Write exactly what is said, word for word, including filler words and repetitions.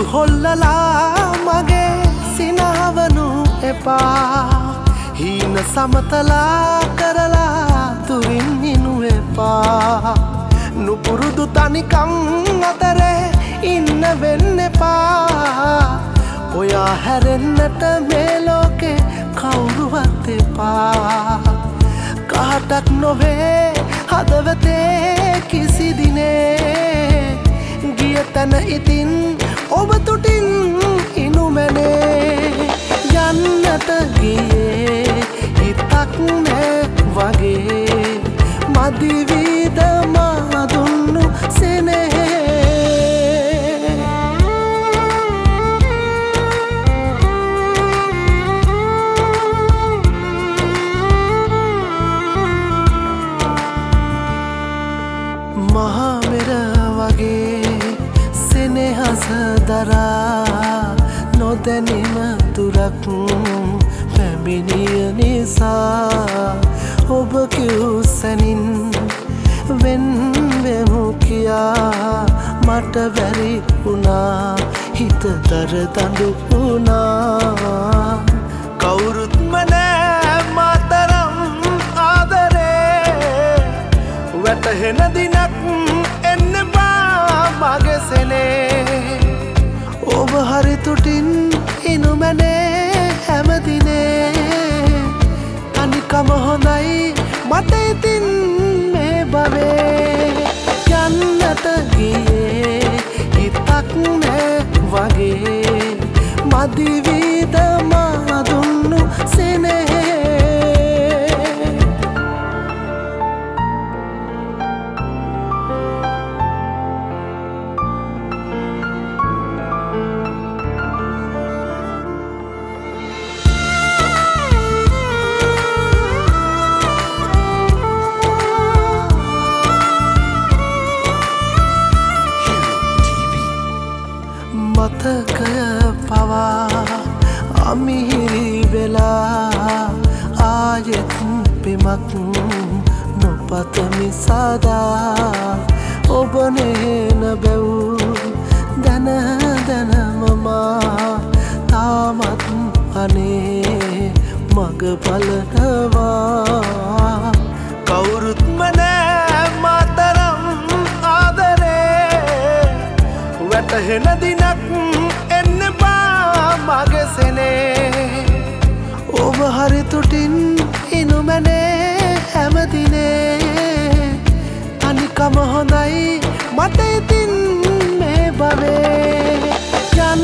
හොල්ලලා මගේ සිනහවනු එපා හීන සමතලා කරලා තුරින් ඉනු එපා නුපුරුදු තනිකම් අතරේ ඉන්න වෙන්න එපා ඔයා හැරෙන්නට මේ ලෝකේ කවුරුවත් එපා කාටක් නොවේ හදවතේ කිසි දිනේ ගිය තැන ඉතින් ඔබ තුටින් ඉනුමැනේ යන්නට ගියේ හිතක් නෑ වගේ මදිවිද මා දුන්නු සෙනෙහේ මහා මෙර වගේ සෙනෙහස දරා නොදැනීම දුරක් පැමිණිය නිසා ඔබ කිව් සැනින් වෙන් වෙමු කියා මට බැරි වුණා හිත දරදඬු වුණා කවුරුත්ම නෑ මාතරම් ආදරේ වැටහෙන දිනක් එන්න බා මගේ සෙනේ ඔබ හරි තුටින් ඉනුමැනේ හැමදිනේ තනිකම හොඳයි මට ඉතින් මේ භවේ යන්නට ගියේ හිතක් නෑ වගේ මදිවිද මා දුන්නු සෙනෙහේ මතකය පවා අමිහිරි වෙලා ආයෙත් පෙමක් නොපතමි සදා ඔබ නෙන බැව් දැන දැන මම තාමත් අනේ මග බලනවා කවුරුත්ම නෑ මාතරම් ආදරේ වැටහෙන දිනක් එන්න බා මගේ සෙනේ ඔබ හරි තුටින් ඉනුමැනේ හැමදිනේ තනිකම හොඳයි මට ඉතින් මේ භවේ